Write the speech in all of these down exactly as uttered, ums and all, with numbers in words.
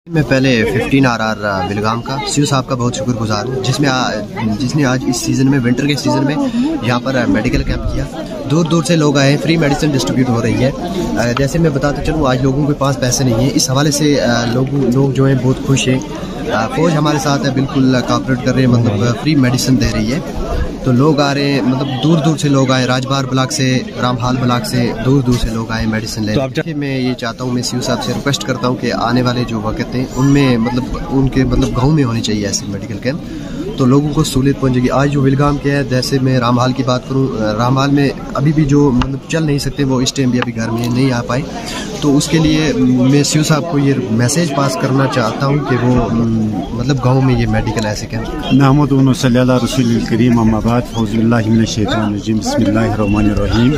میں پہلے fifteen R are Belgaum کا سیو صاحب کا بہت شکر گزار ہوں جس میں جس نے آج اس سیزن میں ونٹر کے سیزن میں یہاں پر میڈیکل کیمپ کیا. دور دور سے لوگ آئے ہیں, فری میڈیسن ڈسٹریبیوٹ ہو رہی ہے. جیسے میں بتاتا چلوں آج لوگوں کے پاس پیسے نہیں ہیں, اس حوالے سے لوگ لوگ جو ہیں بہت خوش ہیں. فوج ہمارے ساتھ ہے, بالکل کاپریٹ کر رہے ہیں, مطلب فری میڈیسن دے رہی ہے. تو لوگ آ رہے ہیں, مطلب دور دور سے لوگ آئے, راجبار بلاک سے, رام حال بلاک سے, دور دور سے لوگ آئے میڈیسن لے. میں یہ چاہتا ہوں, میں سیو صاحب سے ریکویسٹ کرتا ہوں کہ آنے والے جو وقت ہیں ان میں مطلب ان کے مطلب گاؤں میں ہونے چاہیے ایسے میڈیکل کیمپ, تو لوگوں کو سہولت پہنچے گی. آج جو ولگام کے ہے, جیسے میں رام حال کی بات کروں, رام حال میں ابھی بھی جو مطلب چل نہیں سکتے وہ اس ٹائم بھی ابھی گھر میں نہیں آ پائے, تو اس کے لیے میں سیو صاحب کو یہ میسیج پاس کرنا چاہتا ہوں کہ وہ مطلب گاؤں میں یہ میڈیکل ایسے کیمپ. نحمد و صلی اللہ رسول الکریم, اما بعد, فوز باللہ من الشیطان الرجیم, بسم اللہ الرحمن الرحیم.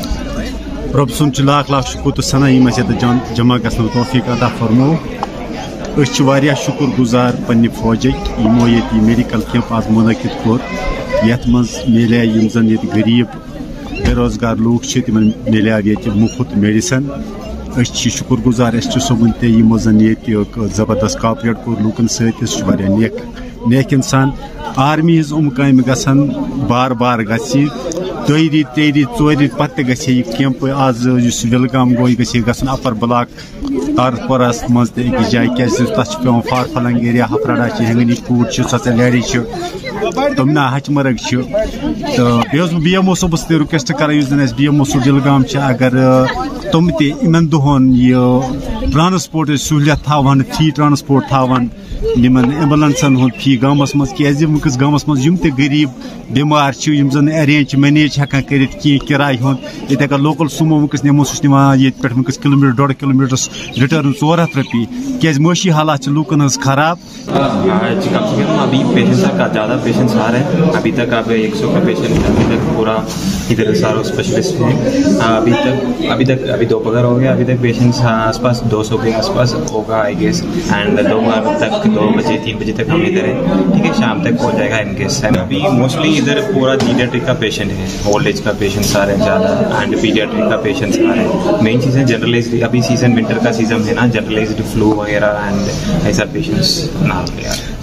رب سن لاکھ لاکھ شکر تو ثنا یم اسے جمع گھن توفیق عطا فرمو. اس واریاہ شکر گزار پنہ فوجک یمو یہ میڈیکل کیمپ آج منعقد کور, یت مز ملے یم زن یہ غریب بے روزگار لوگ تمن ملے یہ مفت میڈیسن. اس شکر گزار, اس صبح تہ یمو زن یہ زبردست کاپریٹ کور لوکن ست, نیک نیک انسان. آرمی ہز ام کام گھن بار بار گی دۄیہِ ریٚتۍ ترٛیٚیہِ ریٚتۍ ژورِ ریٚتۍ پتہٕ تہِ گژھِ یہِ کیمپ آز یُس وِلگام گوٚو یہِ گژھِ گژھُن اپر بلاک تارپورس منٛز تہِ أکِس جایہِ کیازِ تتھ چھُ پیٚوان فار فلنگ ایریا, ہفراڈا چھِ, ہنگنی کوٗٹ چھِ, سۄژَلیڈی چھِ, تُمنا ہچمرگ چھِ. تہٕ بیٚیہِ اوسُس بہٕ بی ایٚم او صٲبس تہِ رِکویسٹ کران, یُس زن اَسہِ بی ایٚم او صٲب وِلگام چھِ, اگر تِم تہِ یِمن دۄہن یہِ ٹرانسپورٹٕچ سہوٗلیت تھاوہن, فری ٹرانسپورٹ تھاوہن یمن ایمبولینسن ہُنٛد فی گامس منٛز, کیازِ وٕنکیٚس گامس منٛز یِم تہِ غریٖب بیمار چھِ, یِم زن ارینج چھِ مینیج ہٮ۪کان کٔرِتھ کینٛہہ کِراے ہُنٛد, ییٚتہِ اگر لوکل سومو وٕنکیٚس نِمو سُہ چھُ نِوان ییٚتہِ پٮ۪ٹھ وٕنکیٚس کِلوٗ میٖٹر ڈۄڑ کِلوٗ میٖٹرس رِٹٲرن ژور ہتھ رۄپیہِ, کیازِ معٲشی حالات چھِ لوٗکن ہٕنٛز خراب. آج کم سے کم ابھی پیشنٹس کا زیادہ پیشنٹس آ رہے ہیں, ابھی تک اب ایک سو کا پیشنٹ ابھی تک پورا ادھر سارا اسپیشلسٹ ہیں. ابھی تک ابھی تک ابھی دوپہر ہو گیا, ابھی تک پیشنٹس آس پاس دو سو کے آس پاس ہوگا آئی گیس, اینڈ دوپہر تک دو بجے تین بجے تک ہم ادھر ہیں, ٹھیک ہے, شام تک ہو جائے گا ان کیس. ابھی موسٹلی ادھر پورا پیڈیاٹرک کا پیشنٹ ہے, اولڈ ایج کا پیشنٹس آ رہے ہیں زیادہ, اینڈ پیڈیاٹرک کا پیشنٹس آ رہے ہیں. مین چیزیں جنرلائزڈ, ابھی سیزن ونٹر کا سیزن ہے نا, جنرلائزڈ فلو وغیرہ اینڈ ایسا پیشنٹس نہ ہو رہے.